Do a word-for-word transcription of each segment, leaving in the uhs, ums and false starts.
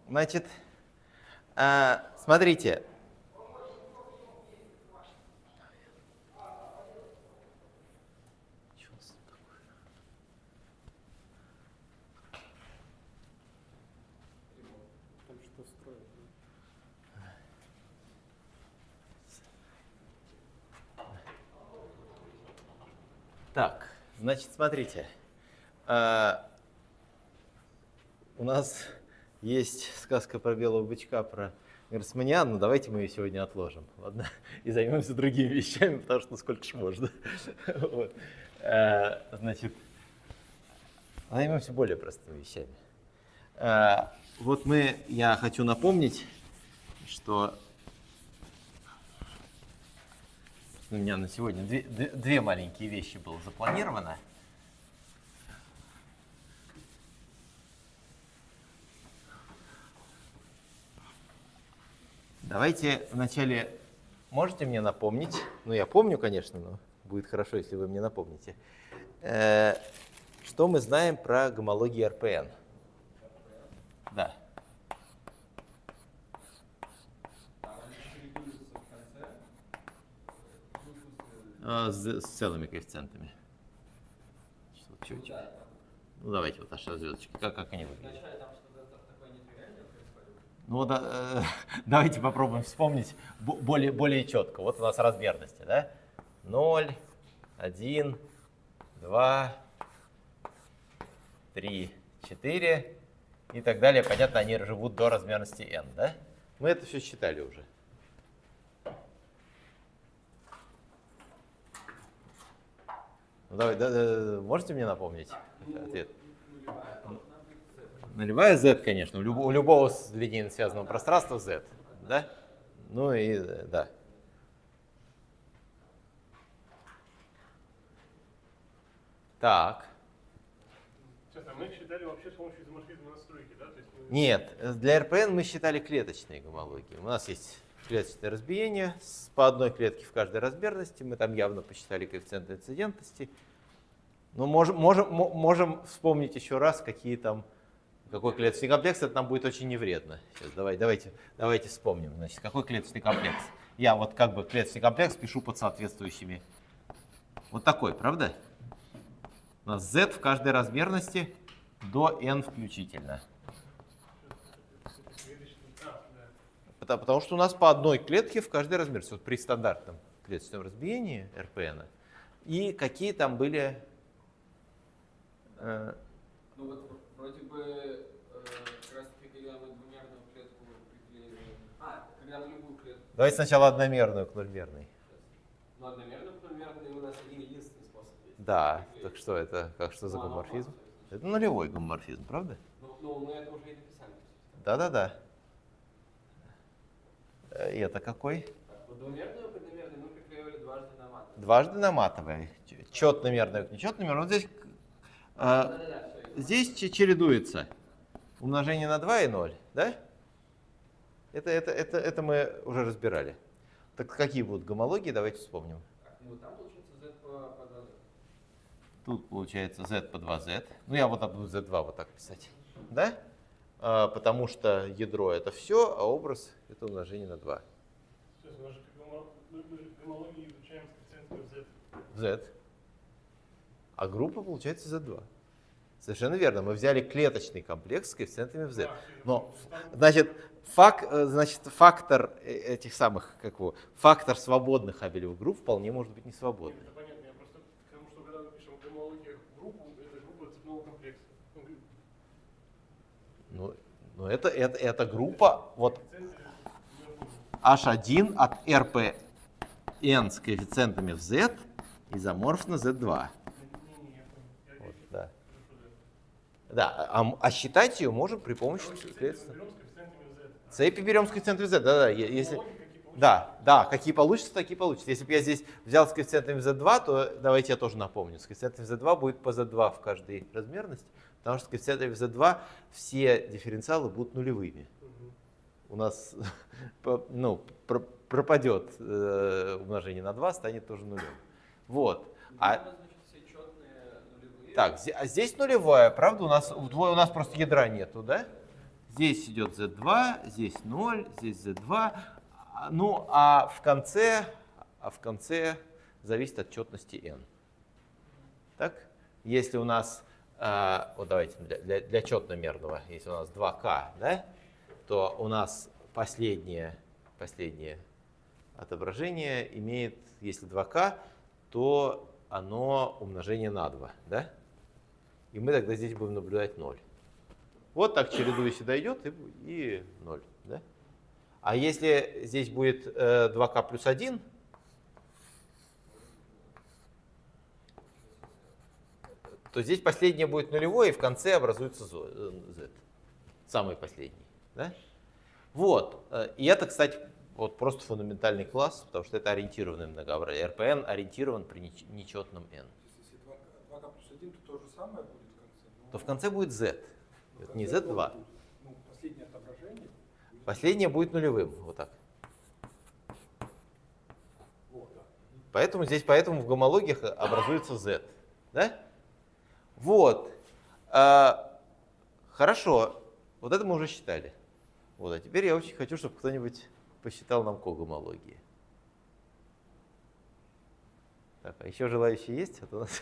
Значит, а, смотрите. Так, значит, смотрите. А, у нас есть сказка про белого бычка, про Гроссманиан, но давайте мы ее сегодня отложим, ладно? И займемся другими вещами, потому что ну, сколько ж можно. Вот. А, значит, займемся более простыми вещами. А, вот мы, я хочу напомнить, что у меня на сегодня две, две маленькие вещи было запланировано. Давайте вначале, можете мне напомнить, ну я помню, конечно, но будет хорошо, если вы мне напомните, э, что мы знаем про гомологии эр пэ эн? Да. С, с целыми коэффициентами. Чуть-чуть. Ну давайте вот наши звездочки. Как, как они выглядят? Ну да, э, давайте попробуем вспомнить более, более четко. Вот у нас размерности, да? ноль, один, два, три, четыре и так далее. Понятно, они живут до размерности n, да? Мы это все считали уже. Ну, давай, да, да, можете мне напомнить ответ? Нулевая z, конечно, у любого, у любого линейно связанного пространства z, да? Ну и да. Так. Честно, мы считали вообще с помощью изоморфизма настройки, да? То есть мы... Нет, для эр пэ эн мы считали клеточные гомологии. У нас есть клеточное разбиение по одной клетке в каждой размерности. Мы там явно посчитали коэффициенты инцидентности. Но можем, можем, можем вспомнить еще раз, какие там, какой клеточный комплекс. Это нам будет очень невредно. Сейчас давай, давайте, давайте вспомним. Значит, какой клеточный комплекс? Я вот как бы клеточный комплекс пишу под соответствующими. Вот такой, правда? У нас z в каждой размерности до n включительно. Потому, потому что у нас по одной клетке в каждой размерности, вот при стандартном клеточном разбиении эр пэ эн. И какие там были... Э... Ну вот вроде бы э, как раз таки, когда мы двумерную клетку определили... А, когда мы любую клетку... Давайте сначала одномерную к нульмерной. Ну одномерную к нульмерной у нас один единственный способ есть. Да, так что это, как что за гомоморфизм? Это нулевой гомоморфизм, правда? Ну, ну мы это уже и написали. Да-да-да. И это какой? Так, двумерную к одномерной мы приклеивали дважды на матовой. Дважды на матовой. Четномерную к нечетномерной. Вот здесь, э, да, да, да, здесь чередуется умножение на два и ноль, да? Это, это, это, это мы уже разбирали. Так какие будут гомологии? Давайте вспомним. Так, ну там получится z по, по два z. Тут получается z по два z. Ну я вот буду зет два вот так писать. Да? А, потому что ядро это все, а образ это умножение на два. Сейчас, мы же гомологии изучаем с коэффициентами z. В z. А группа получается зет два. Совершенно верно. Мы взяли клеточный комплекс с коэффициентами в z. Но, значит, фак, значит, фактор этих самых, как его, фактор свободных абелевых групп вполне может быть не свободный. Это понятно. Я просто к тому, что когда мы пишем гомологию группу, это группа цепного комплекса. Ну, ну это, это, это группа, вот эйч один от эр пэ эн с коэффициентами в z изоморфно зет два. Вот, да. Да, а, а считать ее можем при помощи цепи берем с коэффициентами z. Да, да, если, да, да, какие получатся, такие получатся. Если бы я здесь взял с коэффициентами зет два, то давайте я тоже напомню. С коэффициентами зет два будет по зет два в каждой размерности, потому что с коэффициентами зет два все дифференциалы будут нулевыми. У нас ну, пропадет э, умножение на два, станет тоже нулем. Вот. А, так, а здесь нулевая, правда? У нас, у нас просто ядра нету, да? здесь идет зет два, здесь ноль, здесь зет два. Ну, а в конце, а в конце зависит от четности n. Так? Если у нас, э, вот давайте для, для, для четномерного, если у нас два ка, да, то у нас последнее, последнее отображение имеет, если два ка, то оно умножение на два, да? И мы тогда здесь будем наблюдать ноль. Вот так чередуясь сюда идет и, и ноль, да? А если здесь будет э, два ка плюс один, то здесь последнее будет нулевое, и в конце образуется z, самый последний. Да? Вот. И это, кстати, вот просто фундаментальный класс, потому что это ориентированное многообразие. эр пи эн ориентирован при нечетном n. Если два ка плюс один, то то же самое будет в конце? Но... То в конце будет z. Это не зет два. Ну, последнее отображение. Последнее будет нулевым. Вот так. Вот, да. Поэтому здесь, поэтому в гомологиях образуется z. Да? Вот. А, хорошо. Вот это мы уже считали. Вот. А теперь я очень хочу, чтобы кто-нибудь посчитал нам когомологии. Так, а еще желающие есть? А то у нас...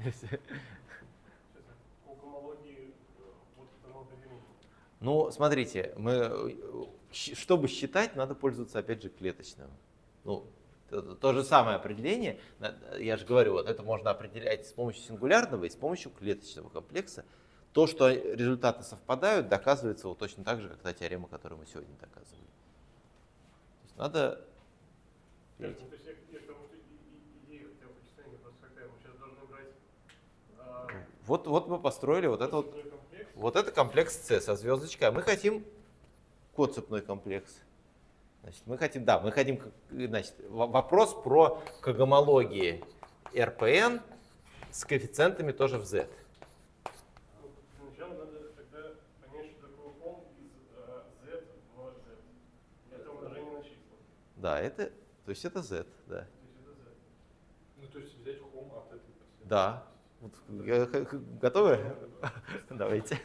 Когомологии вот это надо вернуть. Ну, смотрите, мы, чтобы считать, надо пользоваться, опять же, клеточным. Ну, то, то же самое определение, я же говорю, вот это можно определять с помощью сингулярного и с помощью клеточного комплекса. То, что результаты совпадают, доказывается вот точно так же, как та теорема, которую мы сегодня доказывали. То есть надо... Нет, ну, то есть я, я к тому, что идея хотел почитания, просто какая, мы сейчас должны брать... А, вот, вот мы построили вот это вот... комплекс. Вот это комплекс С со звездочкой, а мы хотим коцепной комплекс. Значит, мы хотим, да, мы хотим, значит, вопрос про когомологии эр пи эн с коэффициентами тоже в z. Ну, сначала надо тогда понять, что такое хом из uh, z в z. Это умножение на числа. Да, это, то есть это z, да. То есть это z. Ну, то есть взять хом от этой последовательности. Да. Вот, готовы? Давайте.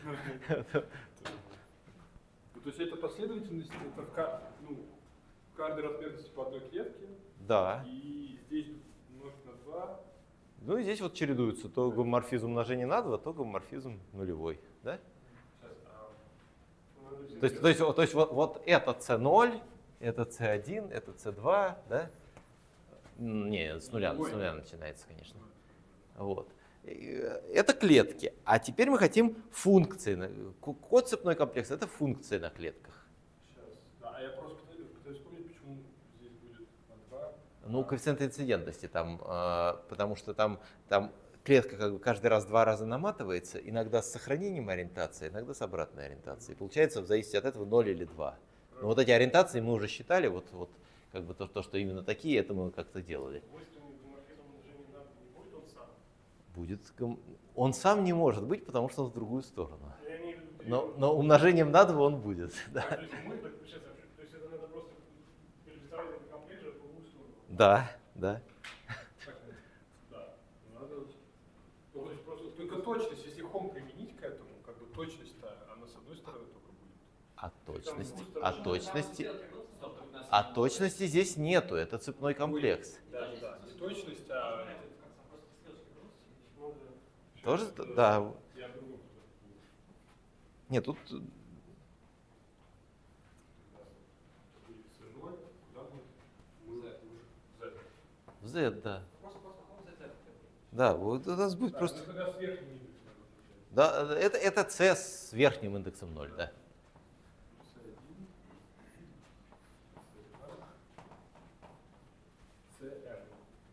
Ну, то есть эта последовательность, это в, ка- ну, в каждой размерности по одной клетке. Да. И здесь умножить на два. Ну и здесь вот чередуются то гомоморфизм умножения на два, то гомоморфизм нулевой. Да? Сейчас, а, ну, надо То есть, то есть, то есть вот, вот это си ноль, это си один, это си два, да? Не, с нуля, с нуля начинается, конечно. Вот. Это клетки. А теперь мы хотим функции. Коцепной комплекс — это функции на клетках. Сейчас. Да, а я просто пытаюсь, пытаюсь вспомнить, почему здесь будет на два. Ну, коэффициент инцидентности там, э, потому что там, там клетка как бы каждый раз два раза наматывается, иногда с сохранением ориентации, иногда с обратной ориентацией. Получается, в зависимости от этого ноль или два. Но вот эти ориентации мы уже считали, вот, вот как бы то, то, что именно такие, это мы как-то делали. Свойственный гомоморфизм умножения на два не будет он сам. Будет, гом- он сам не может быть, потому что он в другую сторону. Я имею в виду, Но, но умножением на два он будет. А, Да, то есть мы, так, сейчас, то есть это надо просто перерисовать этот комплекс же в другую сторону. да. да. Да. Надо. Ну, то есть просто только точность, если хом применить к этому, как бы точность-то, она с одной стороны только будет. А точности, а точности, а точности здесь нету, это цепной комплекс. Да, да. Не точность, а... Ну, да. Тоже, да. Я другом. Нет, тут Будет си ноль, куда будет? Мы Z. в Z, да. Да, вот у нас будет Да, просто... ну тогда с верхним индексом надо получать. Да, это, это C с верхним индексом ноль, да. си один, си два, си эн.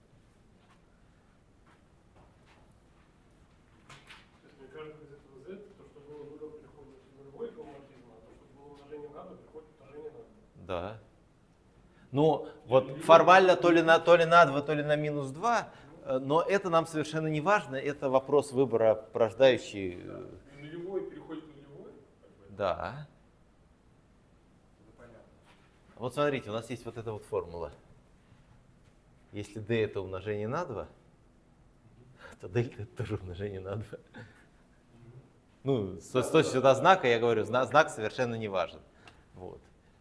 То есть мне кажется, из этого z, то, что было нулевой, переходит в нулевой гомоморфизм, а то, что было умножение на два, переходит в умножение на два. Да. Ну, вот формально то ли на, то ли на два, то ли на минус два, э, но это нам совершенно не важно, это вопрос выбора порождающий. э, Нулевой переходит в нулевой? Как бы, Да. это понятно. Вот смотрите, у нас есть вот эта вот формула. Если d это умножение на два, то дельта это тоже умножение на два. Ну, с, с точки до знака, я говорю, зна, знак совершенно не важен. Вот.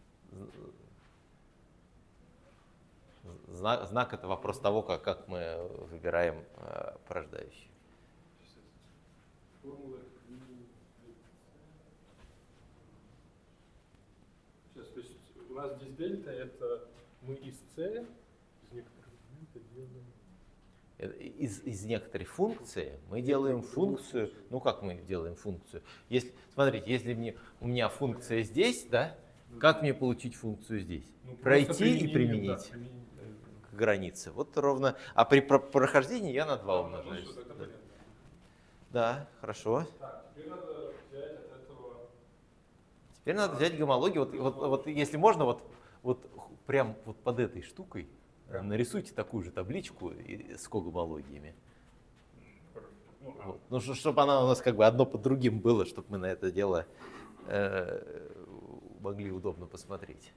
Знак, знак это вопрос того, как, как мы выбираем э, порождающие. Формула. Сейчас, то есть у нас здесь дельта, это мы из c, из некоторых моментов делаем. Из, из некоторой функции мы делаем функцию, ну как мы делаем функцию? Если, смотрите, если мне, у меня функция здесь, да, как мне получить функцию здесь? Ну, Пройти и да, применить применить. к границе. Вот ровно. А при про- прохождении я на два Да, умножаюсь. ну, что, это Да. понятно. Да, хорошо. Так, теперь надо взять от этого. Теперь надо взять гомологию. Вот, вот, вот если можно, вот, вот прям вот под этой штукой э, нарисуйте такую же табличку и- с когомологиями. Ну, а, Вот. Ну, чтобы она у нас как бы одно под другим было, чтобы мы на это дело э, могли удобно посмотреть.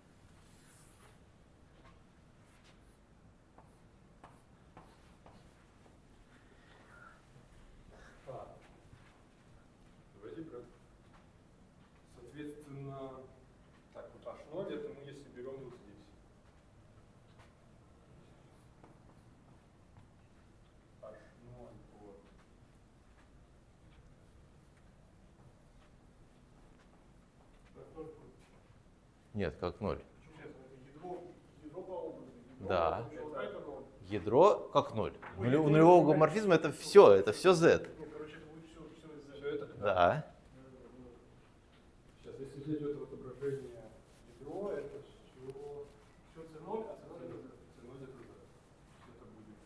а. Давайте брать. Соответственно, так, вот аш ноль это мы если берем вот здесь. аш ноль вот. Нет, как ноль. Ядро, ядро по образу. Ядро, Да. получается, это ноль. Ядро как ноль. Нуле- У нулевого гоморфизма это все, это все z. Ну, короче, это будет все, все из Все это. Да. Сейчас, если взять вот отображение ядро, это все. Все c ноль, а c ноль это z. c ноль это z. Это будет.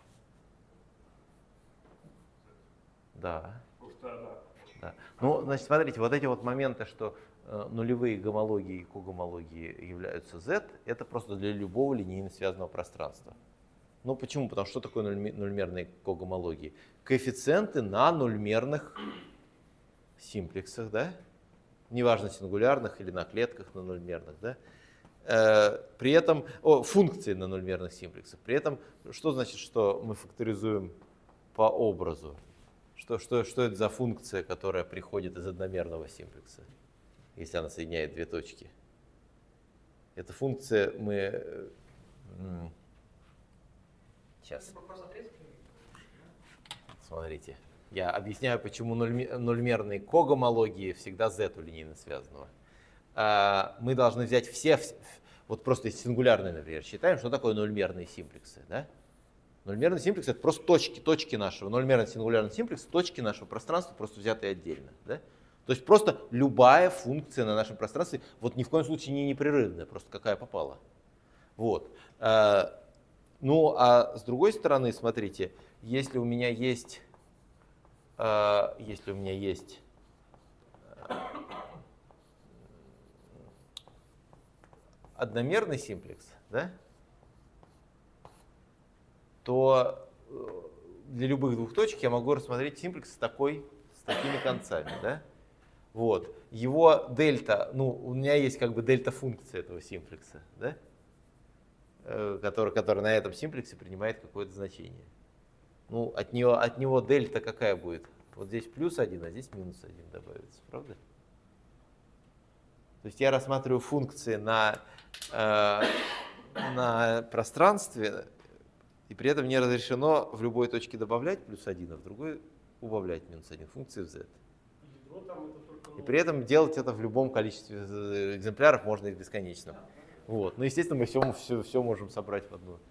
Да. Потому что, да. Да. Ну, значит, смотрите, вот эти вот моменты, что э, нулевые гомологии и когомологии являются z, это просто для любого линейно связанного пространства. Ну, почему? Потому что что такое нульме- нульмерные когомологии? Коэффициенты на нульмерных симплексах, да? Неважно, сингулярных или на клетках на нульмерных, да? Э, при этом, о, функции на нульмерных симплексах. При этом, что значит, что мы факторизуем по образу? Что, что, что это за функция, которая приходит из одномерного симплекса, если она соединяет две точки? Эта функция мы... э, м, Сейчас, смотрите. Я объясняю, почему нульме- нульмерные когомологии всегда z у линейно связанного. А, Мы должны взять все, вс- вот просто из сингулярной, например, считаем, что такое нульмерные симплексы, да? Нульмерный симплекс — это просто точки, точки нашего, нульмерный сингулярный симплекс, точки нашего пространства, просто взятые отдельно. Да? То есть просто любая функция на нашем пространстве, вот ни в коем случае не непрерывная, просто какая попала. Вот. А, Ну а с другой стороны, смотрите, если у меня есть, а, если у меня есть а, одномерный симплекс, да, то э, для любых двух точек я могу рассмотреть симплекс с, такой, с такими концами. Да? Вот. Его дельта, ну, у меня есть как бы дельта-функция этого симплекса, да? э, который, который на этом симплексе принимает какое-то значение. Ну, от, нее, от него дельта какая будет? Вот здесь плюс один, а здесь минус один добавится, правда? То есть я рассматриваю функции на, э, на пространстве, и при этом не разрешено в любой точке добавлять плюс один, а в другой убавлять минус один функции в z. Ядро там это только И ноль. при этом делать это в любом количестве экземпляров, можно и в бесконечном. Вот. Ну, естественно, мы все, все, все можем собрать в одну.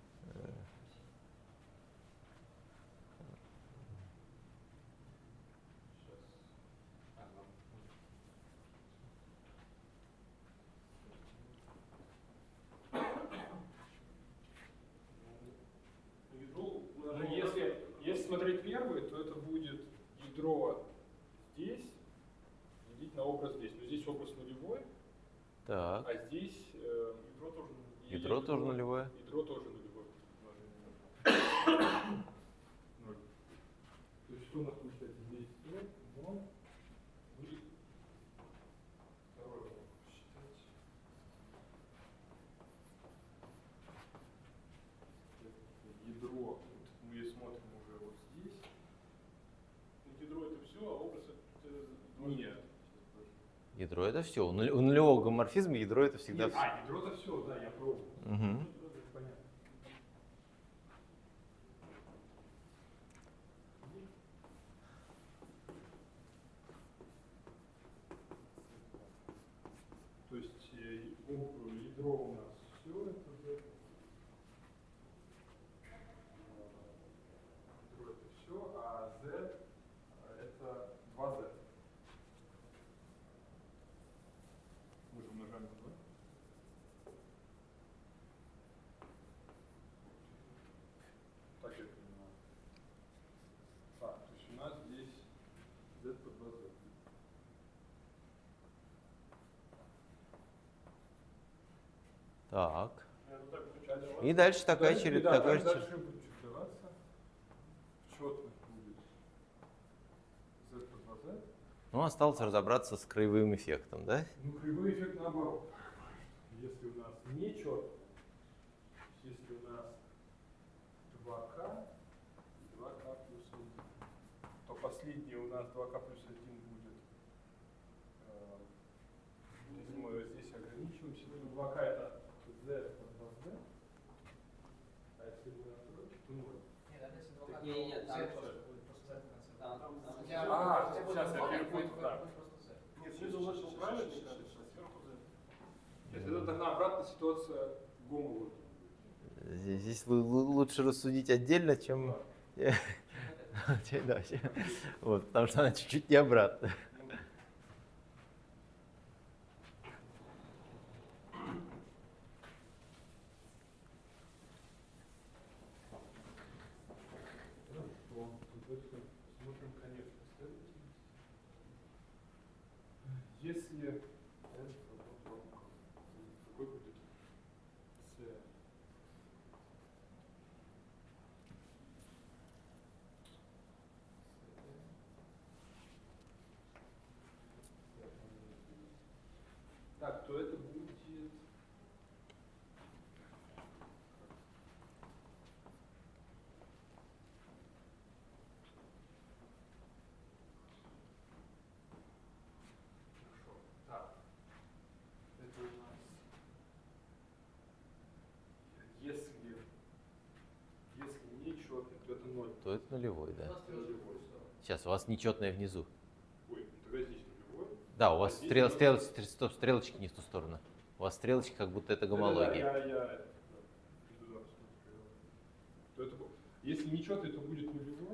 Ядро, Ну, если, если смотреть первый, то это будет ядро здесь делить на образ здесь. Но здесь образ нулевой, Так, а здесь э, ядро тоже и ядро тоже нулевое. Ядро тоже нулевое. Ноль. То есть что у нас получается здесь? ноль, ноль. Будет второй вопрос считать. Ядро, вот мы смотрим уже вот здесь. ядро это все, а образ это z. это все. У нулевого гомоморфизма ядро это всегда Нет, все. а, ядро это все, да, я пробовал. Угу. Понятно. То есть э, об- ядро у нас все это Z. Ядро это все, а Z это два Z. Мы же умножаем на два. Так я понимаю. Так, то есть у нас здесь Z по два Z. Так. Я вот так включаю. И дальше такая Дальше, череда. да, такая так же дальше будет чередоваться. В четных будет Z по два Z. Ну, осталось разобраться с краевым эффектом, да? Ну, кривой эффект наоборот. Если у нас нечетко, если у нас два ка, два ка плюс один, то последний у нас два ка плюс один будет, э, если мы здесь ограничиваемся, то два ка это Z по два Z, а если мы на тройке, то ноль. Не, не, там Там, там, А, сейчас я перепутал, да. Нет, снизу вышел правильно, мне кажется, а сверху Z. Нет, это тогда обратная ситуация гомологии. Здесь здесь лу- лу- лучше рассудить отдельно, чем... Да, вот, потому что она чуть-чуть не обратно. Смотрим конец последовательности. Если n какой будет c? Так, то это будет хорошо. Так, это у нас если если нечетный, то это ноль. То это нулевой, да. Нулевой. Сейчас, у вас нечетное внизу. Ой, тогда здесь нулевой. Да, у вас А здесь стрел, нулевой. стрел- стоп, стрелочки не в ту сторону. У вас стрелочки, как будто это Да-да-да, гомология. Я, я это, да, иду, да, посмотрю. То это, бу- если нечетный, то будет нулевой.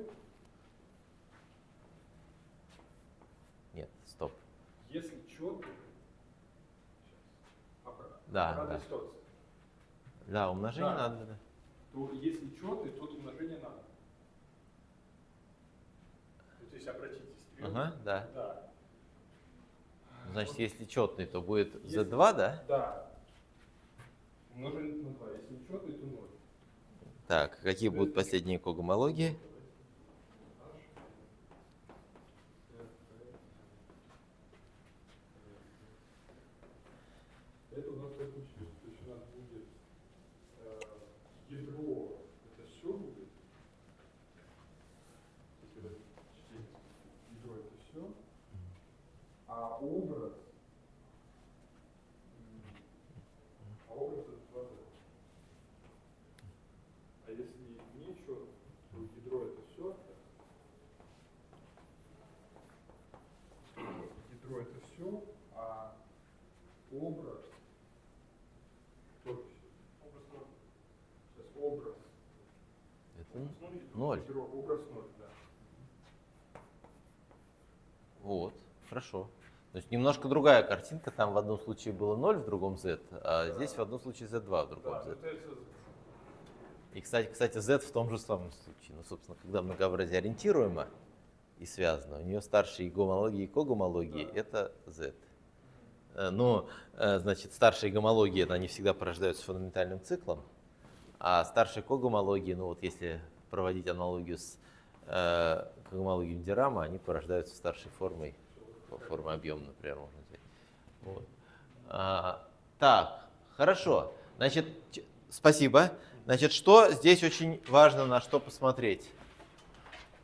Нет, стоп. Если четный, обратно, Да, обратная да. ситуация, Да, умножение Да. надо, да. то если четный, то умножение надо. Вот если обратите стрелку. Ага, да. Да. Значит, Вот, если четный, то будет Если- зет два, да? Да. Умножение на два. Если нечетный, то ноль. Так, какие будут последние когомологии? Это у нас так училось. То есть у нас будет э, ядро, это все будет. Если это чтение, ядро это все. А образ, м, а образ это два Z. А если нечего, то ядро это все. Ядро это все, а образ тоже всё. Образ ноль. Сейчас образ. Это Образ ноль. ноль. Ядро, образ ноль, да. Вот, хорошо. То есть немножко другая картинка. Там в одном случае было ноль, в другом z, а Да. здесь в одном случае зет два, в другом Да, z. это всё. И, кстати, кстати, z в том же самом случае. Ну, собственно, когда многообразие ориентируемо и связано, у нее старшие гомологии и когомологии Да. это z. Э, Но, э, значит, старшие гомологии, это они всегда порождаются фундаментальным циклом, а старшие когомологии, ну вот если проводить аналогию с э, когомологией Дирама, они порождаются старшей формой, формой объема, например, можно взять. Вот. А, так, хорошо. Значит, ч- спасибо. Значит, что здесь очень важно, на что посмотреть?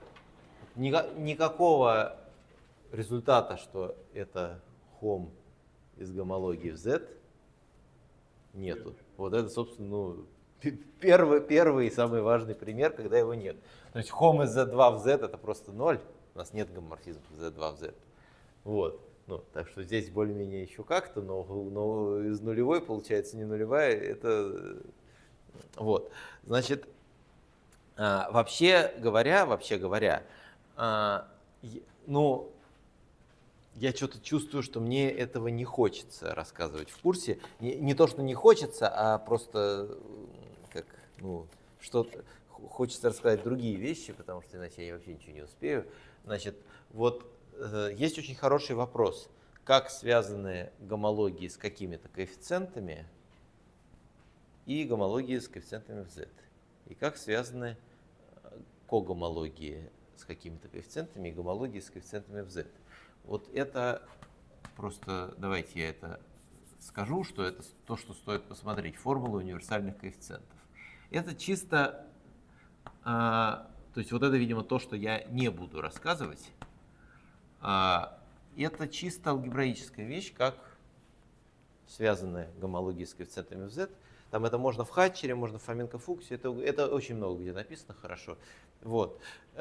Ника- никакого результата, что это хом из гомологии в Z нету. Вот это, собственно, ну, первый, первый и самый важный пример, когда его нет. То есть хом из зет два в Z это просто ноль. У нас нет гомоморфизма в зет два в Z. Вот. Ну, так что здесь более-менее еще как-то, но, но из нулевой получается не нулевая. Это вот. Значит, а, вообще говоря, вообще говоря, а, ну, я что-то чувствую, что мне этого не хочется рассказывать в курсе. Не, не то, что не хочется, а просто как, ну, что-то хочется рассказать другие вещи, потому что иначе я вообще ничего не успею. Значит, вот э, есть очень хороший вопрос. Как связаны гомологии с какими-то коэффициентами и гомологии с коэффициентами в Z? И как связаны когомологии с какими-то коэффициентами и гомологии с коэффициентами в Z? Вот это просто, давайте я это скажу, что это то, что стоит посмотреть. Формула универсальных коэффициентов. Это чисто, а, то есть вот это, видимо, то, что я не буду рассказывать. А, это чисто алгебраическая вещь, как связаны гомологии с коэффициентами в Z. Там это можно в Хатчере, можно в Фоменко-Фуксе. Это, это очень много где написано хорошо. Вот.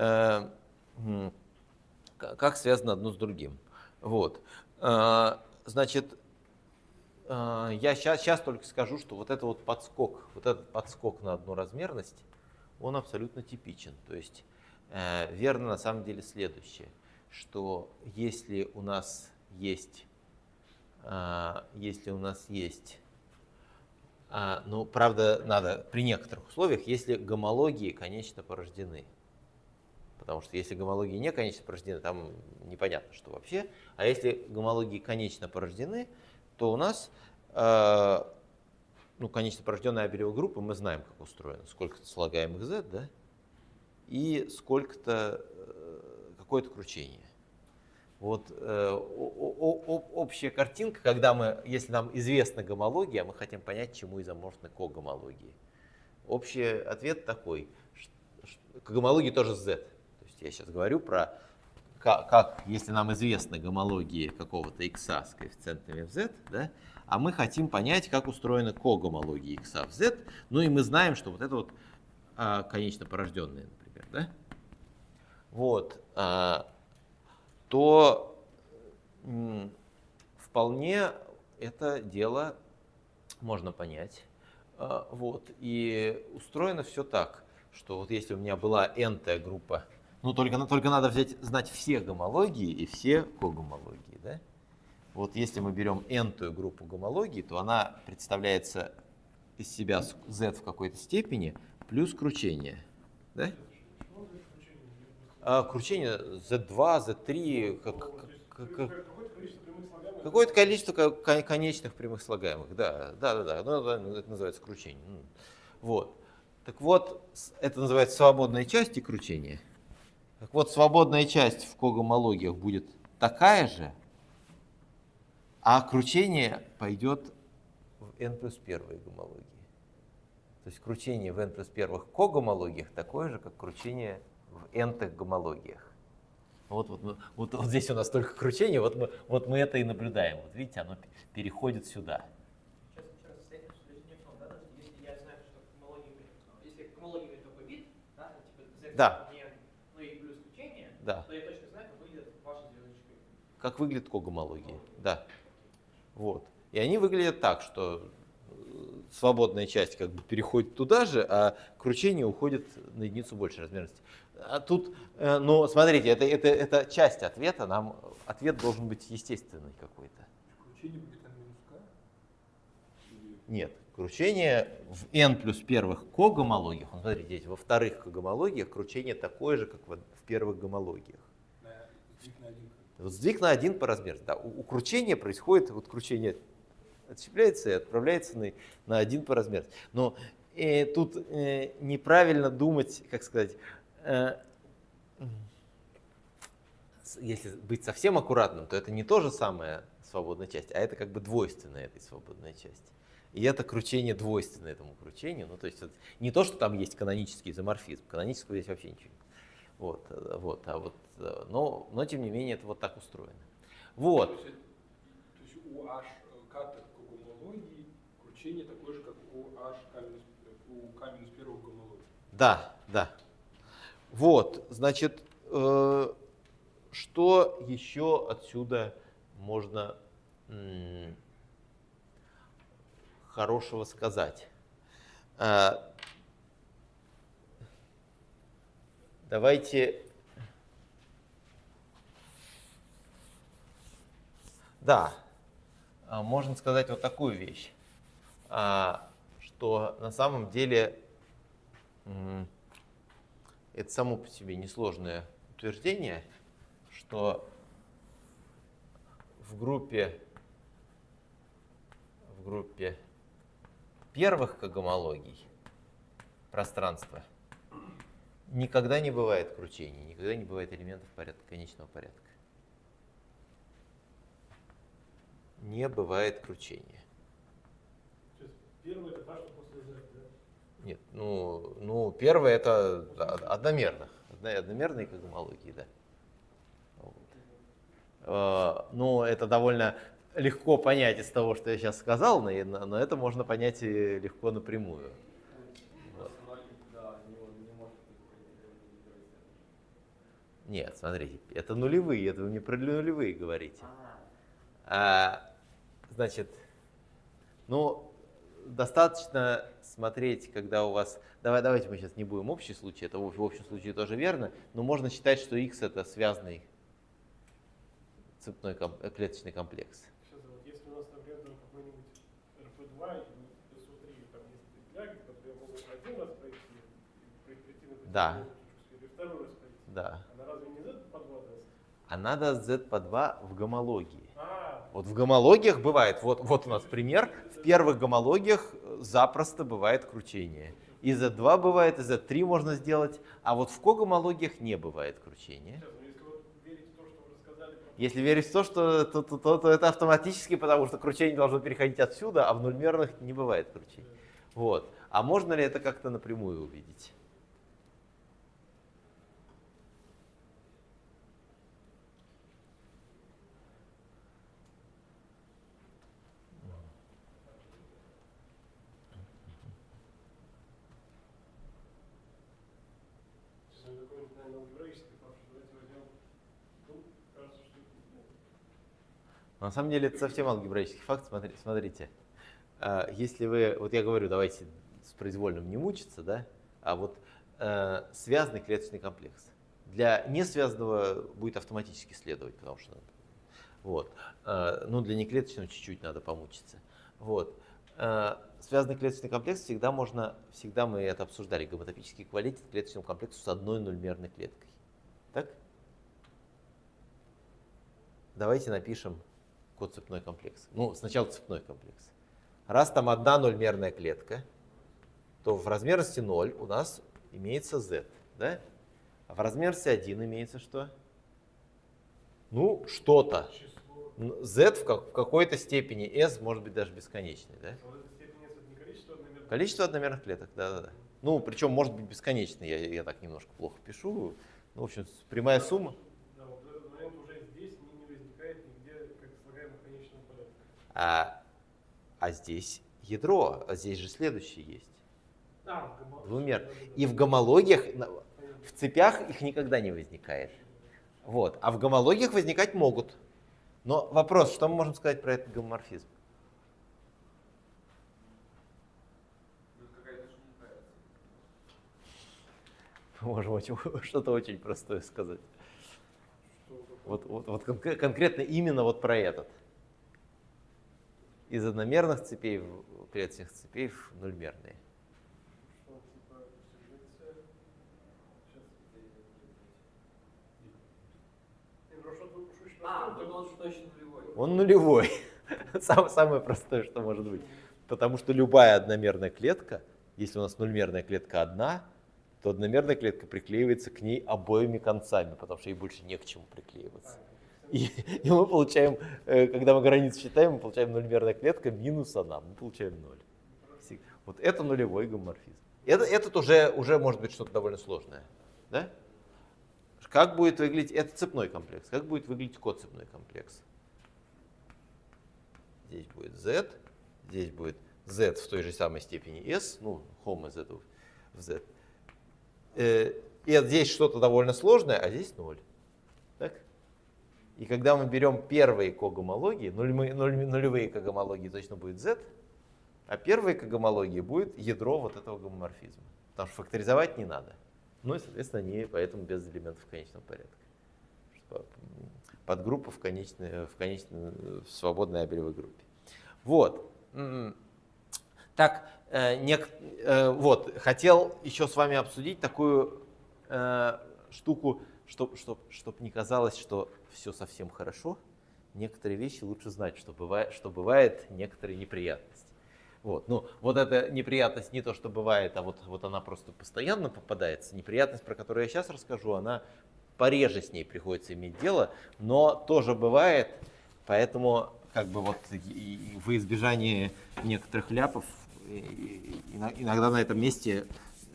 Как связано одно с другим. Вот. Значит, я сейчас, сейчас только скажу, что вот это вот подскок, вот этот подскок на одну размерность, он абсолютно типичен. То есть верно на самом деле следующее, что если у нас есть, если у нас есть, ну, правда, надо при некоторых условиях, если гомологии конечно порождены. Потому что если гомологии не конечно порождены, там непонятно, что вообще. А если гомологии конечно порождены, то у нас, э, ну, конечно порожденная абелева группа, мы знаем, как устроена. Сколько-то слагаемых Z, да, и сколько-то, э, какое-то кручение. Вот э, о, о, общая картинка, когда мы, если нам известна гомология, мы хотим понять, чему изоморфны когомологии. Общий ответ такой, что, к гомологии тоже Z. Я сейчас говорю про как, как, если нам известны гомологии какого-то x с коэффициентами в Z, да, а мы хотим понять, как устроены когомологии x в Z, ну и мы знаем, что вот это вот а, конечно порожденные, например, да, вот, а, то м, вполне это дело можно понять, а, вот, и устроено все так, что вот если у меня была n-тая группа, ну, только, только надо взять, знать все гомологии и все когомологии. Да? Вот если мы берем n-тую группу гомологии, то она представляется из себя z в какой-то степени плюс кручение. Да? А, кручение зет два, зет три, как, как, как, какое-то количество конечных прямых слагаемых. Да, да, да, да. Ну, это называется кручение. Вот. Так вот, это называется свободная часть и кручение. Так вот, свободная часть в когомологиях будет такая же, а кручение пойдет в n плюс первой гомологии. То есть кручение в n плюс первых когомологиях такое же, как кручение в n-тых гомологиях. Вот, вот, вот, вот здесь у нас только кручение, вот мы, вот мы это и наблюдаем. Вот видите, оно переходит сюда. Сейчас, сейчас, если я знаю, что гомология, если гомология только вид, да, типа z, да. ну и плюс кручение, да. то я точно знаю, как выглядят ваши звездочки. Как выглядят когомологии, да. Вот. И они выглядят так, что свободная часть как бы переходит туда же, а кручение уходит на единицу большей размерности. А тут, ну, смотрите, это, это, это часть ответа, нам ответ должен быть естественный какой-то. Кручение будет на минус k? Нет, кручение в n плюс первых когомологиях, ну, смотрите, здесь во вторых когомологиях кручение такое же, как в, в первых гомологиях. На, сдвиг на один. Вот сдвиг на один по размеру. Да, у, у кручения происходит, вот кручение отщепляется и отправляется на, на один по размеру. Но э, тут э, неправильно думать, как сказать, э, если быть совсем аккуратным, то это не то же самое свободная часть, а это как бы двойственная этой свободной части. И это кручение двойственно этому кручению. Ну, то есть вот, не то, что там есть канонический изоморфизм, канонического здесь вообще ничего нет. Вот, вот, а вот, но, но тем не менее это вот так устроено. Вот. То есть, то есть у H кручение такое же, как у H К минус, у К минус первого в гомологии. Да, да. Вот, значит, э, что еще отсюда можно м, хорошего сказать? Э, давайте... Да, а, можно сказать вот такую вещь, а, что на самом деле м, это само по себе несложное утверждение, что в группе, в группе первых когомологий пространства никогда не бывает кручений, никогда не бывает элементов порядка, конечного порядка. Не бывает кручения. Первый это та, что после Z, да? Нет, ну, ну первое это одномерных, одномерные когомологии, да. Вот. Но это довольно легко понять из того, что я сейчас сказал, но, но это можно понять и легко напрямую. Вот. Нет, смотрите, это нулевые, это вы не про нулевые говорите. А, значит, ну, достаточно смотреть, когда у вас... Давай, давайте мы сейчас не будем общий случай, это в общем случае тоже верно, но можно считать, что X это связанный цепной комп... клеточный комплекс. Сейчас, вот, если у нас, например, там какой-нибудь эр пэ два или эс о три, там есть петляги, которые могут один раз пройти, пройти на Да. или второй раз пройти. Да. Она разве не Z по два даст? Она даст Z по два в гомологии. А, Вот в гомологиях бывает, вот, вот у нас пример, в первых гомологиях запросто бывает кручение. И зет два бывает, и зет три можно сделать, а вот в когомологиях не бывает кручения. сейчас, ну, если вот верить в то, что вы рассказали про... Если верить в то, что то, то, то, то это автоматически, потому что кручение должно переходить отсюда, а в нульмерных не бывает кручений. Вот. А можно ли это как-то напрямую увидеть? Сейчас, наверное, какой-нибудь, наверное, алгебраический факт, что давайте возьмем... Ну, кажется, что... На самом деле это совсем алгебраический факт. Смотри- Смотрите, А, если вы, вот я говорю, давайте с произвольным не мучиться, да, а вот э, связанный клеточный комплекс. Для несвязанного будет автоматически следовать, потому что, вот, э, ну для неклеточного чуть-чуть надо помучиться. Вот. Э, связанный клеточный комплекс всегда можно, всегда мы это обсуждали, гомотопический эквивалентен клеточному комплексу с одной нульмерной клеткой. Так? Давайте напишем код-цепной комплекс. Ну, сначала цепной комплекс. Раз там одна нульмерная клетка, то в размерности ноль у нас имеется z, да? А в размерности один имеется что? Ну, что-то. z в, как, в какой-то степени s может быть даже бесконечный, да? А вот эта степень S это не количество одномерных? Количество одномерных клеток, да-да-да. Ну, причем может быть бесконечный, я, я так немножко плохо пишу. Ну, в общем, прямая сумма. Да, вот в этот момент уже здесь не, не возникает нигде как слагаемых конечного порядка. А, а здесь ядро, а здесь же следующий есть. А, в гомологии. Двумер. И в гомологиях, на- в цепях их никогда не возникает. Вот. А в гомологиях возникать могут. Но вопрос, что мы можем сказать про этот гомоморфизм? Ну, какая-то шумка. Мы можем очень- что-то очень простое сказать. Вот, вот, вот конкре- конкретно именно вот про этот. Из одномерных цепей в клеточных цепей в нульмерные. Что, типа, сюжекция. Сейчас. Не, ну что ты уж очень А, простой, ну то- он точно нулевой. Он нулевой. Сам- Самое простое, что может быть. Потому что любая одномерная клетка, если у нас нульмерная клетка одна, то одномерная клетка приклеивается к ней обоими концами, потому что ей больше не к чему приклеиваться. И, и мы получаем, э, когда мы границу считаем, мы получаем нульмерная клетка минус она, мы получаем ноль. Всег- Вот это нулевой гомоморфизм. Это, этот уже, уже может быть что-то довольно сложное. Да? Как будет выглядеть, это цепной комплекс, как будет выглядеть код-цепной комплекс? Здесь будет Z, здесь будет z в той же самой степени s, ну, хом из этого в z. Э, и здесь что-то довольно сложное, а здесь ноль. Так? И когда мы берем первые когомологии, нулевые, нулевые когомологии точно будет z, а первые когомологии будет ядро вот этого гомоморфизма. Потому что факторизовать не надо. Ну и, соответственно, они поэтому без элементов в конечном порядке. Подгруппа в, конечной, в, конечной, в свободной абелевой группе. Вот. Так, э, нек, э, вот, хотел еще с вами обсудить такую э, штуку, чтобы чтоб, чтоб не казалось, что все совсем хорошо. Некоторые вещи лучше знать, что бывает, что бывает некоторые неприятности. Вот, ну, вот эта неприятность не то, что бывает, а вот, вот она просто постоянно попадается. Неприятность, про которую я сейчас расскажу, она пореже с ней приходится иметь дело, но тоже бывает, поэтому как бы вот в избежание некоторых ляпов иногда на этом месте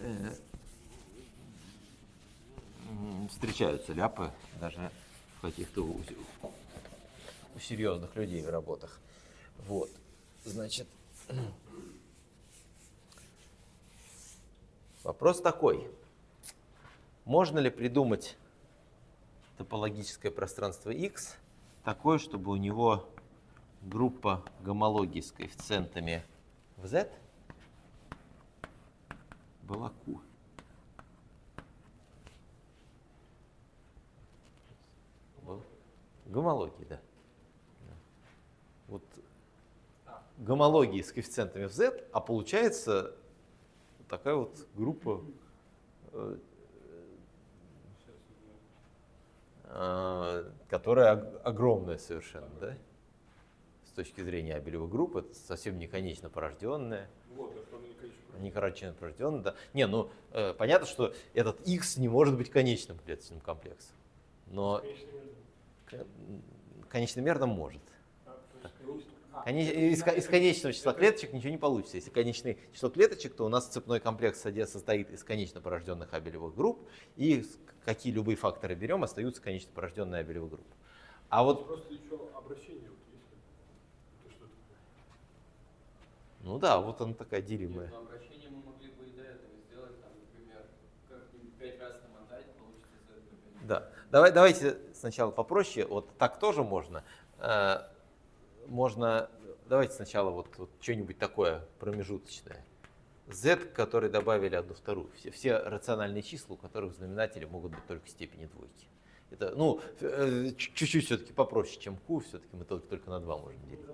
встречаются ляпы даже в каких-то у, у серьезных людей в работах. Вот, значит, вопрос такой: можно ли придумать топологическое пространство X такое, чтобы у него группа гомологий с коэффициентами в Z была Q? Гомологии, да. Вот гомологии с коэффициентами в Z, а получается такая вот группа, которая огромная совершенно, да? С точки зрения абелевой группы, это совсем не конечно порожденная. Вот, а что она не конечно порожденная? Не конечно порожденная, да. Не, ну, э, понятно, что этот X не может быть конечным клеточным комплексом. Но конечномерным может. Конеч... Из, из конечного числа клеточек ничего не получится. Если конечное число клеточек, то у нас цепной комплекс состоит из конечно порожденных абелевых групп, и какие любые факторы берем, остаются конечно порожденные абелевые группы. А вот... Просто еще обращение вот есть. Это что такое? Ну да, вот она такая делимая. Нет, обращение мы могли бы и до этого сделать, там, например, как-нибудь пять раз намотать, получится Z. Да. Давай, давайте сначала попроще. Вот так тоже можно. Можно, давайте сначала вот, вот что-нибудь такое промежуточное. Z, который добавили одну вторую. Все, все рациональные числа, у которых в знаменателе могут быть только степени двойки. Это, ну, чуть-чуть все-таки попроще, чем Q, все-таки мы только, только на два можем делить.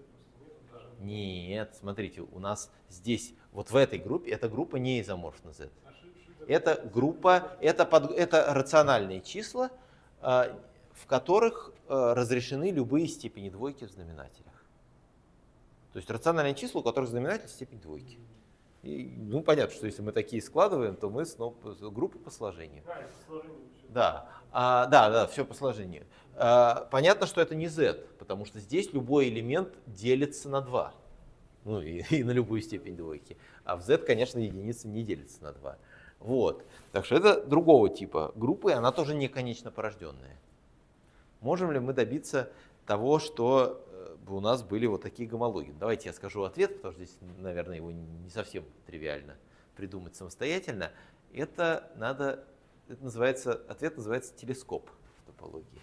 Нет, смотрите, у нас здесь, вот в этой группе, эта группа не изоморфна Z. Это группа, это, под, это рациональные числа, в которых разрешены любые степени двойки в знаменателях. То есть рациональные числа, у которых знаменатель степень двойки. И, ну, понятно, что если мы такие складываем, то мы снова группа по сложению. А, по сложению. Да, а, да, да, все по сложению. А, понятно, что это не Z, потому что здесь любой элемент делится на два. Ну и, и на любую степень двойки. А в Z, конечно, единица не делится на два. Вот. Так что это другого типа группы, она тоже не конечно порожденная. Можем ли мы добиться того, что у нас были вот такие гомологии? Давайте я скажу ответ, потому что здесь, наверное, его не совсем тривиально придумать самостоятельно. Это надо, это называется, ответ называется телескоп в топологии.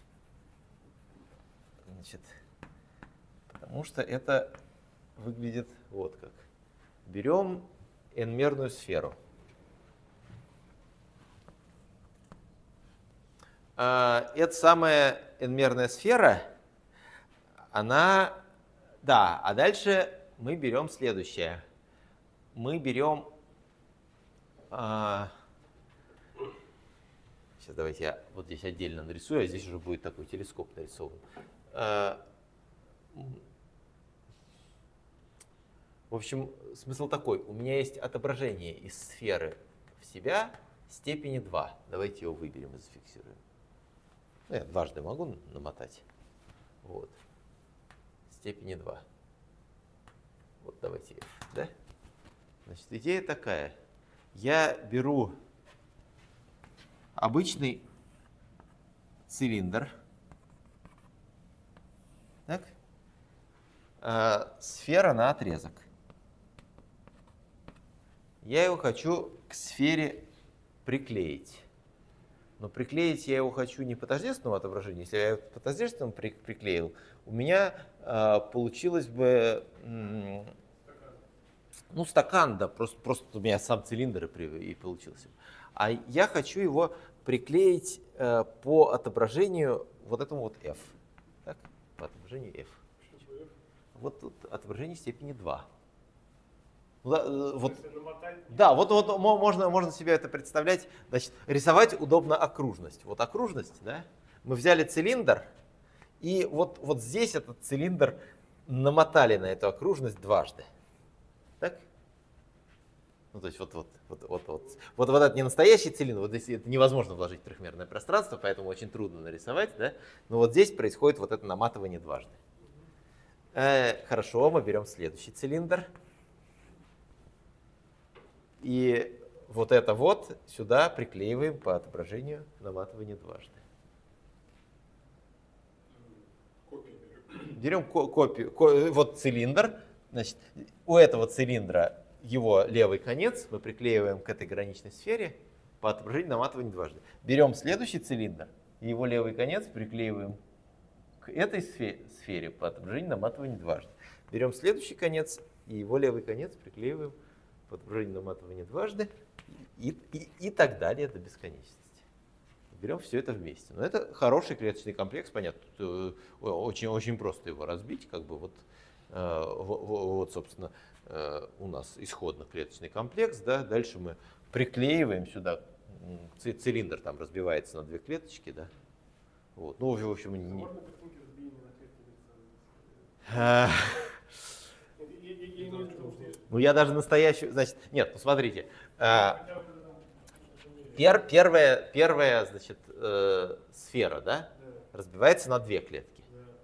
Значит, потому что это выглядит вот как. Берем n-мерную сферу. Эта самая n-мерная сфера, она, да, а дальше мы берем следующее. Мы берем, а, сейчас давайте я вот здесь отдельно нарисую, а здесь уже будет такой телескоп нарисован. А, в общем, смысл такой, у меня есть отображение из сферы в себя степени два. Давайте его выберем и зафиксируем. Ну, я дважды могу намотать. Вот. Степени два. Вот давайте, да? Значит, идея такая. Я беру обычный цилиндр. Так? Э, сфера на отрезок. я его хочу к сфере приклеить. Но приклеить я его хочу не по тождественному отображению. Если я его по тождественному при, приклеил, у меня э, получилось бы м, ну, стакан, да, просто, просто у меня сам цилиндр и, при, и получился. А я хочу его приклеить э, по отображению вот этому вот f. Так? По отображению f. Вот тут отображение степени два. Да, вот, да, вот, вот можно, можно себе это представлять. Значит, рисовать удобно окружность. Вот окружность, да? Мы взяли цилиндр, и вот, вот здесь этот цилиндр намотали на эту окружность дважды. Так? Ну, то есть вот, вот, вот, вот, вот, вот, вот это не настоящий цилиндр, вот здесь это невозможно вложить в трехмерное пространство, поэтому очень трудно нарисовать, да? Но вот здесь происходит вот это наматывание дважды. Э, хорошо, мы берем следующий цилиндр. И вот это вот сюда приклеиваем по отображению наматывания дважды. Берем ко копию, ко вот цилиндр. Значит, у этого цилиндра его левый конец мы приклеиваем к этой граничной сфере по отображению наматывания дважды. Берем следующий цилиндр, и его левый конец приклеиваем к этой сфере по отображению наматывания дважды. Берем следующий конец, и его левый конец приклеиваем по отображению наматывания дважды, и, и, и так далее до бесконечности. Берем все это вместе. Но это хороший клеточный комплекс, понятно, очень, очень просто его разбить, как бы вот, вот собственно, у нас исходно клеточный комплекс, да, дальше мы приклеиваем сюда, цилиндр там разбивается на две клеточки, да, вот, ну, в общем, не... Ну, я даже настоящую, значит, нет, ну, смотрите, пер, первая, первая, значит, э, сфера, да, разбивается на две клетки.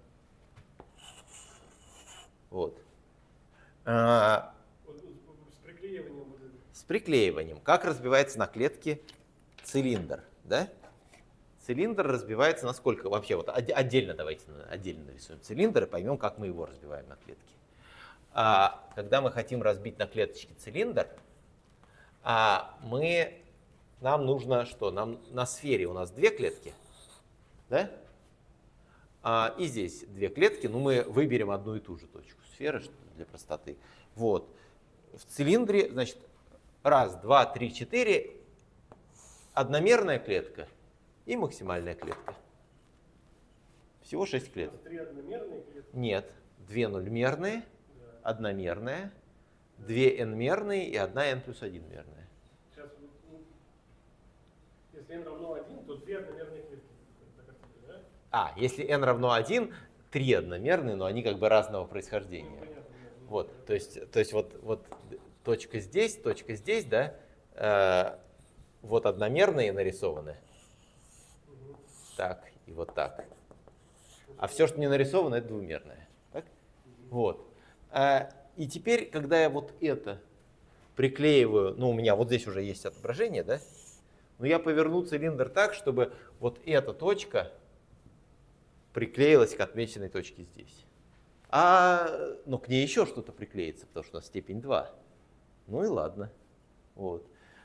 Вот. А, с приклеиванием. С приклеиванием. Как разбивается на клетки цилиндр, да? Цилиндр разбивается на сколько? Вообще, вот отдельно давайте отдельно нарисуем цилиндр и поймем, как мы его разбиваем на клетки. А, когда мы хотим разбить на клеточки цилиндр, а, мы, нам нужно что? Нам на сфере у нас две клетки, да? А, и здесь две клетки, ну мы выберем одну и ту же точку сферы для простоты. Вот. В цилиндре, значит, раз, два, три, четыре, одномерная клетка и максимальная клетка. Всего шесть клеток. Три одномерные клетки? Нет, две нульмерные, одномерная, две n-мерные и одна n плюс один мерная. Сейчас, ну, если n равно один, то две одномерные клетки. Да? А, если n равно один, три одномерные, но они как бы разного происхождения. Ну, понятно, понятно. Вот, то есть, то есть вот, вот точка здесь, точка здесь, да, э, вот одномерные нарисованы. Угу. Так, и вот так. А все, что не нарисовано, это двумерное. Так? Угу. Вот. И теперь, когда я вот это приклеиваю, ну, у меня вот здесь уже есть отображение, да? Но я поверну цилиндр так, чтобы вот эта точка приклеилась к отмеченной точке здесь. А, ну, к ней еще что-то приклеится, потому что у нас степень два. Ну и ладно. Вот.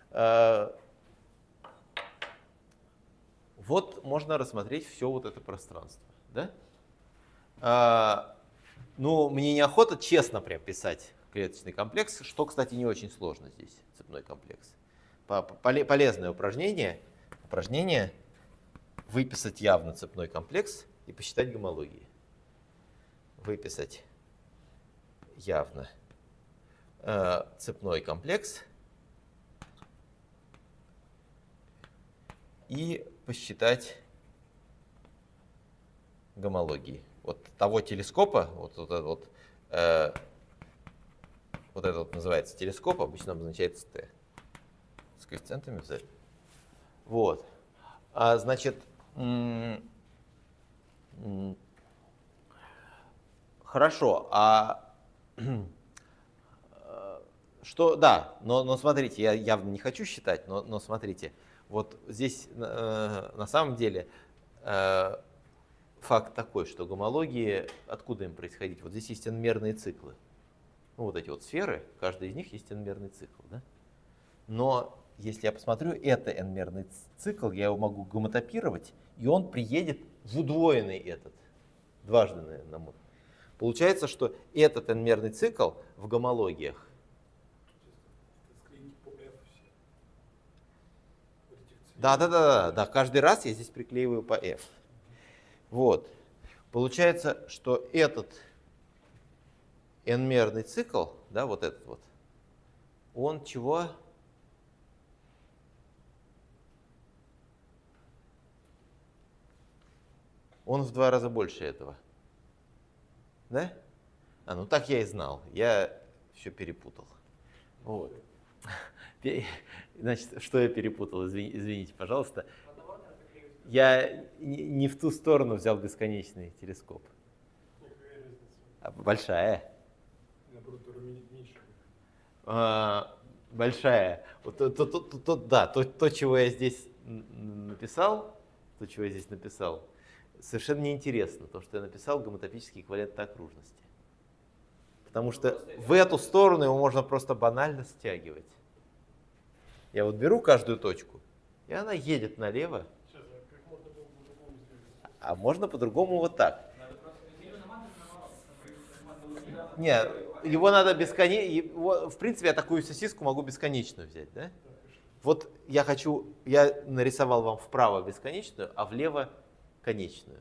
Вот можно рассмотреть все вот это пространство, да? Ну, мне неохота честно прям писать клеточный комплекс, что, кстати, не очень сложно здесь, цепной комплекс. Полезное упражнение, упражнение выписать явно цепной комплекс и посчитать гомологии. Выписать явно э, цепной комплекс и посчитать гомологии. Вот того телескопа, вот, вот, вот, э, вот это вот называется телескоп, обычно обозначается Т. С коэффициентами Z. Вот. А, значит, хорошо. А что, да, но, но смотрите, я явно не хочу считать, но, но смотрите, вот здесь э, на самом деле э, факт такой, что гомологии, откуда им происходить? Вот здесь есть n-мерные циклы. Ну, вот эти вот сферы, каждая из них есть n-мерный цикл, да? Но если я посмотрю, это n-мерный цикл, я его могу гомотопировать, и он приедет в удвоенный этот, дважды, наверное, мод. Получается, что этот n-мерный цикл в гомологиях Да, да, да, да, да, каждый раз я здесь приклеиваю по f. Вот. Получается, что этот n-мерный цикл, да, вот этот вот, он чего? Он в два раза больше этого. Да? А, ну так я и знал. Я все перепутал. Вот. Значит, что я перепутал? Извини, извините, пожалуйста. Я не в ту сторону взял бесконечный телескоп. А, большая. А, большая. Вот, то, то, то, то, да, то, то, чего я здесь написал, то, чего я здесь написал, совершенно неинтересно. То, что я написал, гомотопический эквивалент окружности. Потому что в эту сторону его можно просто банально стягивать. Я вот беру каждую точку, и она едет налево. Сейчас, а как можно было по-другому сделать? А можно по-другому вот так. Нет, его надо бесконечно. В принципе, я такую сосиску могу бесконечно взять, да? Вот я хочу, я нарисовал вам вправо бесконечную, а влево конечную.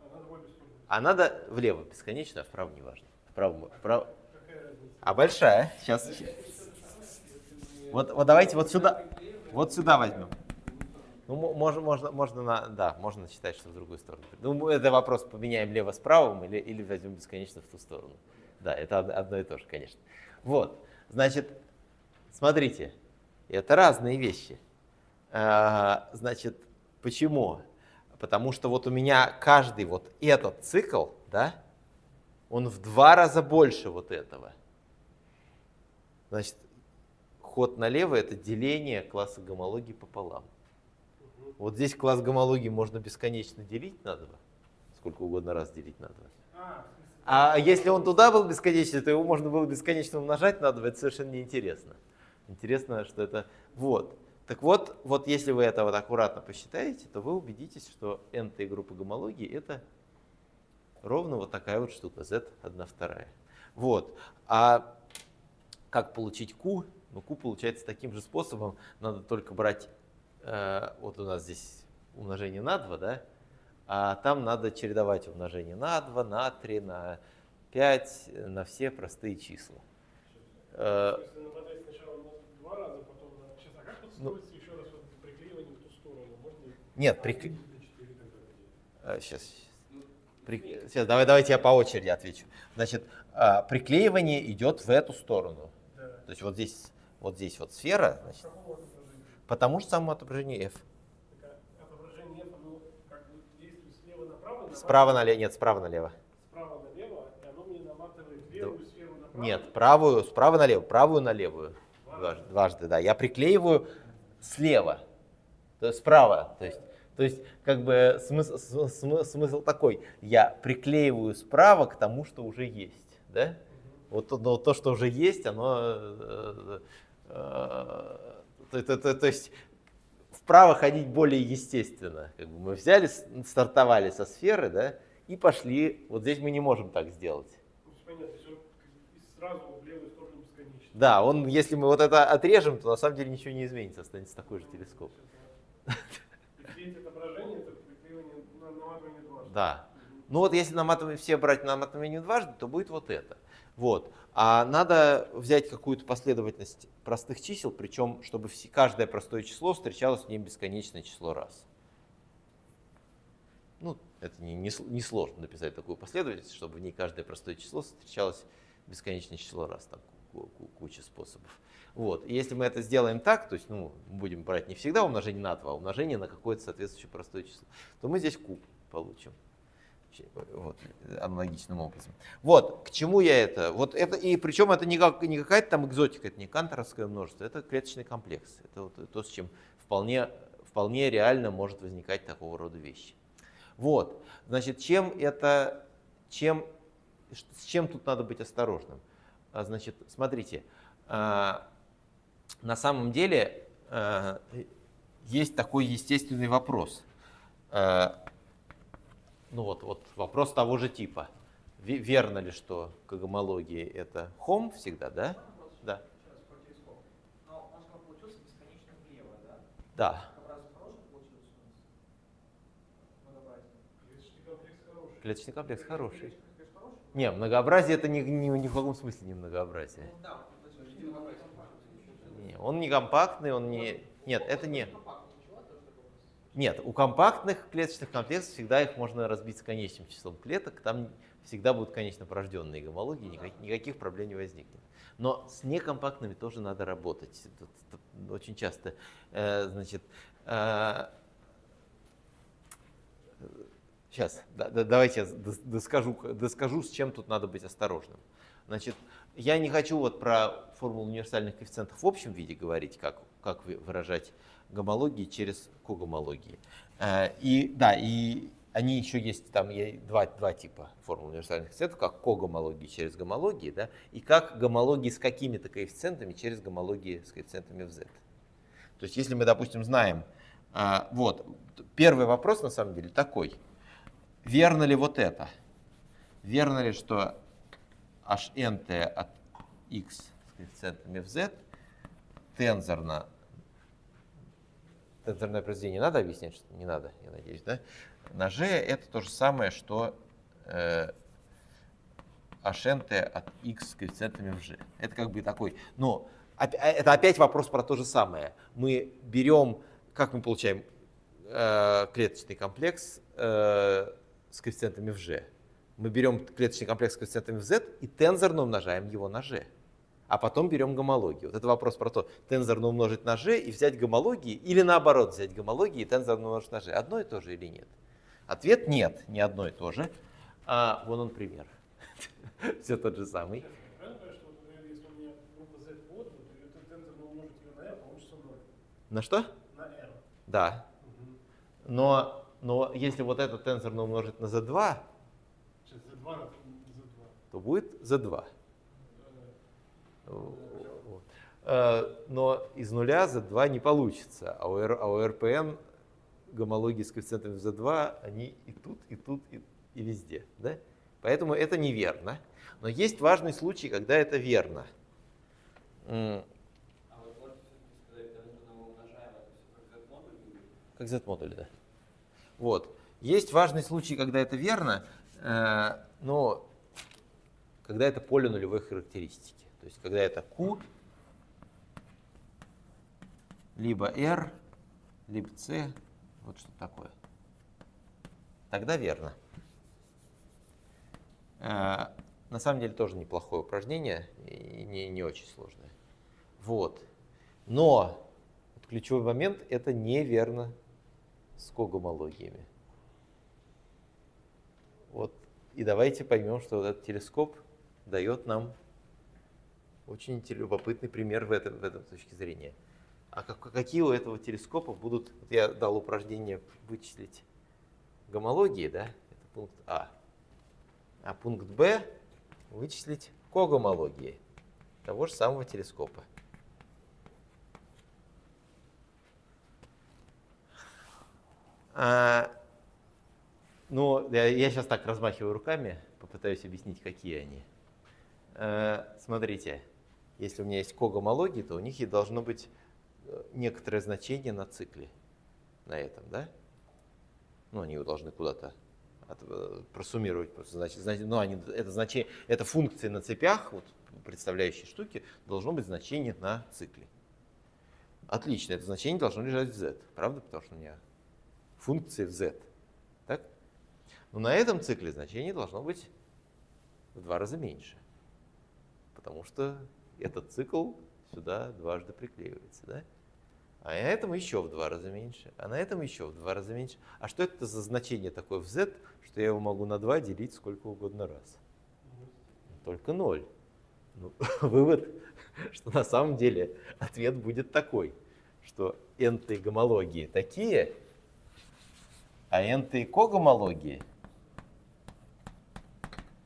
А надо влево бесконечную, а вправо не важно. Вправо, вправо. А большая? Сейчас. Вот, вот давайте вот сюда, вот сюда возьмем. Ну, можно, можно, можно, на, да, можно считать, что в другую сторону. Ну, это вопрос, поменяем лево с правым или, или возьмем бесконечно в ту сторону. Да, это одно и то же, конечно. Вот, значит, смотрите, это разные вещи. А, значит, почему? Потому что вот у меня каждый вот этот цикл, да, он в два раза больше вот этого. Значит, ход налево — это деление класса гомологии пополам. Вот здесь класс гомологии можно бесконечно делить на два. Сколько угодно раз делить на два. А если он туда был бесконечный, то его можно было бесконечно умножать на два. Это совершенно неинтересно. Интересно, что это... Вот. Так вот, вот если вы это вот аккуратно посчитаете, то вы убедитесь, что n-тая группа гомологии — это ровно вот такая вот штука, z одна вторая. Вот. А как получить q? Ну, q получается таким же способом. Надо только брать, э, вот у нас здесь умножение на два, да? А там надо чередовать умножение на два, на три, на пять, на все простые числа. Э, Два раза, потом на... Сейчас, а как подстроиться ну, еще раз вот приклеивание в ту сторону? Можно... Нет, прикли... а, сейчас, При... сейчас давай, давайте я по очереди отвечу. Значит, а, приклеивание идет в эту сторону. Да. То есть вот здесь, вот здесь вот сфера. Значит, потому что само отображение f. Так, а отображение f, оно как бы действует слева направо? направо справа налево, нет, справа налево. Справа налево, и оно мне наматывает левую да. сферу направо? Нет, правую, справа налево, правую на левую. Дважды. Дважды, да. Я приклеиваю слева, то есть справа. То есть, то есть как бы смысл, смысл, смысл такой. Я приклеиваю справа к тому, что уже есть. Да? Вот то, но то, что уже есть, оно... Э, э, то, то, то, то есть вправо ходить более естественно. Как бы мы взяли, стартовали со сферы, да, и пошли. Вот здесь мы не можем так сделать. Понятно, все сразу в левую сторону бесконечно. Да, он, если мы вот это отрежем, то на самом деле ничего не изменится, останется такой же телескоп. Все эти отображения, это приклеивание на наматывание дважды. Да. Ну вот если наматывание, все брать наматывание дважды, то будет вот это. Вот. А надо взять какую-то последовательность простых чисел, причем чтобы все, каждое простое число встречалось в нем бесконечное число раз. Ну, это не, не, не сложно написать такую последовательность, чтобы в ней каждое простое число встречалось бесконечное число раз. Там куча способов. Вот. И если мы это сделаем так, то есть ну, будем брать не всегда умножение на два, а умножение на какое-то соответствующее простое число, то мы здесь q получим. Вот, аналогичным образом. Вот, к чему я это? Вот это и причем это не, как, не какая-то там экзотика, это не канторовское множество, это клеточный комплекс. Это вот то, с чем вполне, вполне реально может возникать такого рода вещи. Вот, значит, чем это, чем, с чем тут надо быть осторожным? Значит, смотрите, на самом деле э, есть такой естественный вопрос. Э, ну вот, вот вопрос того же типа. Ве- Верно ли, что когомология это хом всегда, да? Да. Еще раз про телескоп. Но он же получился бесконечно влево, да? Да. Образно хороший получился у нас? Многообразие. Клеточный комплекс хороший. Клеточный комплекс хороший. Клеточный комплекс хороший? Не, многообразие это ни, ни, ни в каком смысле не многообразие. Ну да, вот это же многообразие. Не, он не компактный, он не... Нет, это не... Компактный ничего, тоже такой просто. Нет, у компактных клеточных комплексов всегда их можно разбить с конечным числом клеток, там всегда будут конечно порожденные гомологии, никаких, никаких проблем не возникнет. Но с некомпактными тоже надо работать. Тут, тут очень часто, э, значит, э, сейчас, да, да, давайте я доскажу, доскажу, с чем тут надо быть осторожным. Значит, я не хочу вот про формулу универсальных коэффициентов в общем виде говорить, как, как выражать гомологии через когомологии. И да, и они еще есть, там есть два, два типа формул универсальных коэффициентов, как когомологии через гомологии, да, и как гомологии с какими-то коэффициентами через гомологии с коэффициентами в z. То есть если мы, допустим, знаем, вот, первый вопрос на самом деле такой, верно ли вот это? Верно ли, что hnt от x с коэффициентами в z тензорно, тензорное произведение надо объяснять, что не надо, я надеюсь, да? На g это то же самое, что э, hnt от x с коэффициентами в g. Это как бы такой, но это опять вопрос про то же самое. Мы берем, как мы получаем э, клеточный комплекс э, с коэффициентами в g. Мы берем клеточный комплекс с коэффициентами в z и тензорно умножаем его на g. А потом берем гомологию. Вот это вопрос про то, тензорно умножить на g и взять гомологии, или наоборот взять гомологии и тензорно умножить на g. Одно и то же или нет? Ответ нет, не одно и то же. А, вон он пример. Все тот же самый. Правильно понимаю, что, например, если у меня группа z подана, то это тензорно умножить ее на r, получится ноль. На что? На r. Да. Но, но если вот это тензорно умножить на зет два, Сейчас z два на z два. то будет зет два. Вот. Э, Но из нуля зет два не получится, а у, R, а у эр пэ эн гомологии с коэффициентами в зет два, они и тут, и тут, и, и везде. Да? Поэтому это неверно. Но есть важный случай, когда это верно. А вы можете сказать, тензорно мы умножаем, это все как z-модуль будет? Как z-модуль, да. Вот. Есть важный случай, когда это верно, э, но когда это поле нулевой характеристики. То есть когда это Q, либо R, либо C, вот что такое. Тогда верно. Э, на самом деле тоже неплохое упражнение и не, не очень сложное. Вот. Но вот ключевой момент — это неверно с когомологиями. Вот. И давайте поймем, что вот этот телескоп дает нам очень любопытный пример в этом, в этом точке зрения. А как, какие у этого телескопа будут... Вот я дал упражнение вычислить гомологии, да? Это пункт А. А пункт Б — вычислить когомологии того же самого телескопа. А, ну, я, я сейчас так размахиваю руками, попытаюсь объяснить, какие они. А, смотрите, если у меня есть когомологии, то у них и должно быть некоторое значение на цикле, на этом, да? Ну, они его должны куда-то от, просуммировать, значит, ну, они, это значение, это функции на цепях, вот, представляющие штуки, должно быть значение на цикле. Отлично, это значение должно лежать в z, правда? Потому что у меня функции в z, так? Но на этом цикле значение должно быть в два раза меньше, потому что этот цикл сюда дважды приклеивается, да? А на этом еще в два раза меньше, а на этом еще в два раза меньше. А что это за значение такое в z, что я его могу на два делить сколько угодно раз? Только ноль. Ну, вывод, что на самом деле ответ будет такой, что n-тые гомологии такие, а n-тые когомологии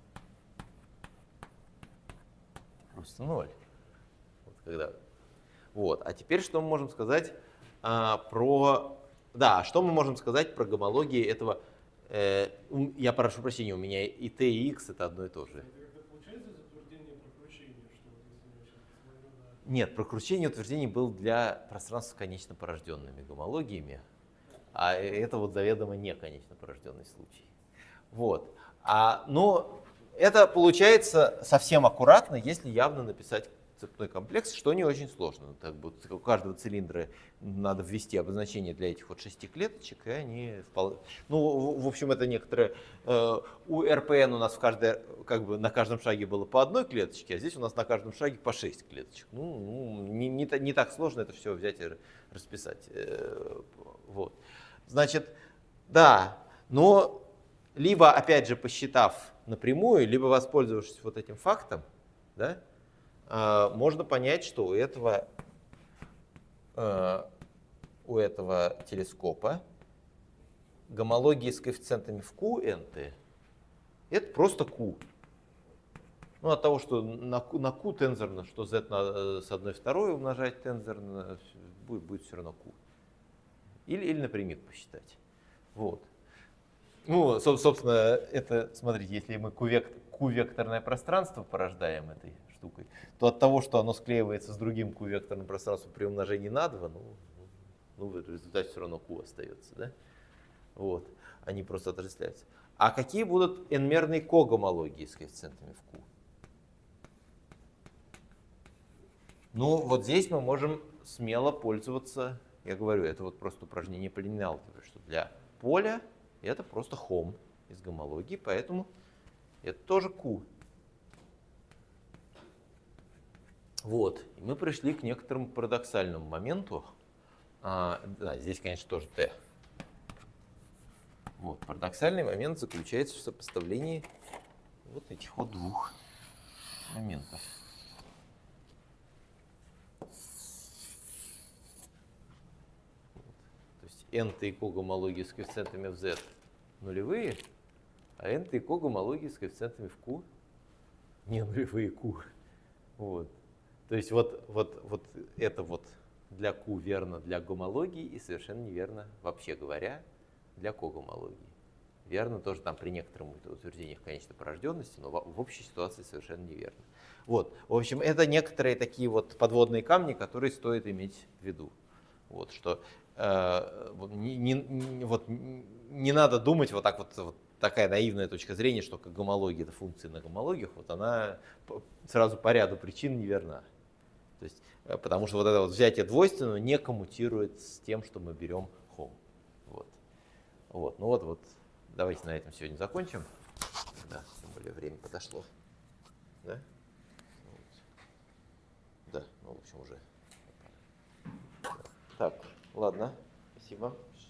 просто ноль. Вот когда... Вот. А теперь что мы можем сказать а, про... Да, что мы можем сказать про гомологии этого... Э, я прошу прощения, у меня и t, и x это одно и то же. Это как-то получается утверждение про кручение, что вот если я сейчас посмотрю на... Нет, про кручение утверждений был для пространств с конечно порожденными гомологиями, а это вот заведомо не конечно порожденный случай. Вот. А, но это получается совсем аккуратно, если явно написать цепной комплекс, что не очень сложно. Так вот, у каждого цилиндра надо ввести обозначение для этих вот шести клеточек, и они вполне... Ну, в общем, это некоторые... Э, у эр пэ эн у нас в каждой, как бы на каждом шаге было по одной клеточке, а здесь у нас на каждом шаге по шесть клеточек. Ну, ну не, не, не так сложно это все взять и расписать. Э, вот. Значит, да, но либо, опять же, посчитав напрямую, либо воспользовавшись вот этим фактом, да, можно понять, что у этого, у этого телескопа гомологии с коэффициентами в Q, nt, это просто Q. Ну, от того, что на Q, на Q тензорно, что z на, с одной второй умножать тензорно, будет, будет все равно Q. Или, или напрямик посчитать. Вот. Ну, собственно, это, смотрите, если мы Q-векторное пространство порождаем этой штукой, то от того, что оно склеивается с другим Q-векторным пространством при умножении на два, ну, ну, в результате все равно Q остается, да? Вот, они просто отождествляются. А какие будут n-мерные когомологии с коэффициентами в Q? Ну, вот здесь мы можем смело пользоваться, я говорю, это вот просто упражнение по линейной алгебре, что для поля это просто хом из гомологии, поэтому это тоже Q. Вот, и мы пришли к некоторому парадоксальному моменту. А, да, здесь, конечно, тоже T. Вот, парадоксальный момент заключается в сопоставлении вот этих вот двух моментов. То есть n-то и когомологии с коэффициентами в z нулевые, а n-то и когомологии с коэффициентами в q не нулевые q. Вот. То есть вот, вот, вот это вот для q верно для гомологии и совершенно неверно, вообще говоря, для когомологии. Верно тоже там при некоторых утверждениях конечной порожденности, но в общей ситуации совершенно неверно. Вот. В общем, это некоторые такие вот подводные камни, которые стоит иметь в виду. Вот, что э, не, не, вот, не надо думать вот так вот, вот такая наивная точка зрения, что как гомология это функция на гомологиях, вот она сразу по ряду причин неверна. То есть, потому что вот это вот взятие двойственного не коммутирует с тем, что мы берем хом. Вот. Вот. Ну вот, вот, давайте на этом сегодня закончим. Да, тем более время подошло. Да? Вот. Да, ну в общем уже. Так, ладно, спасибо.